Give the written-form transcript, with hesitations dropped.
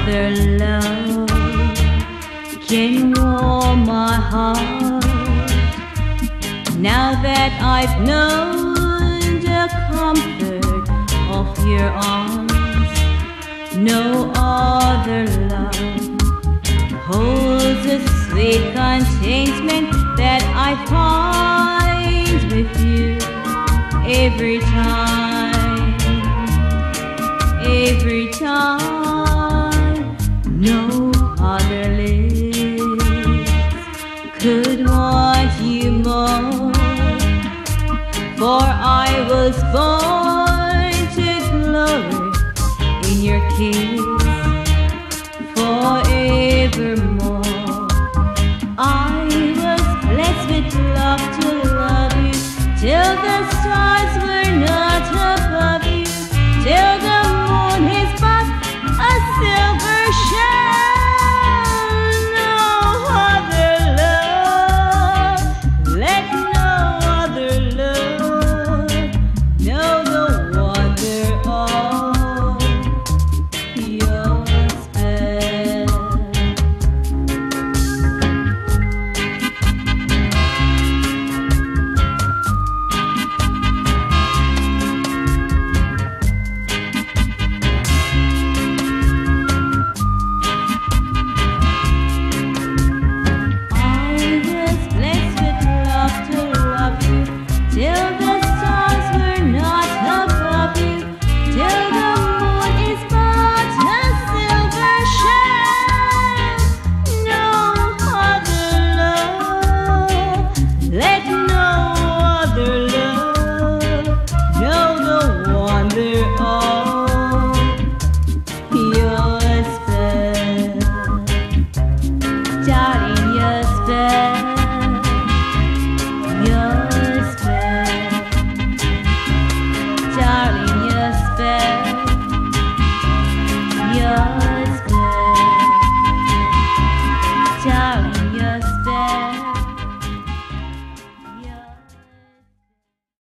other love can warm my heart. Now that I've known the comfort of your arms, no other love holds the sweet contentment that I find with you every time, every time. No other lips could want you more, for I was born to glory in your kiss forevermore. I was blessed with love to love you till the stars were not above you, till the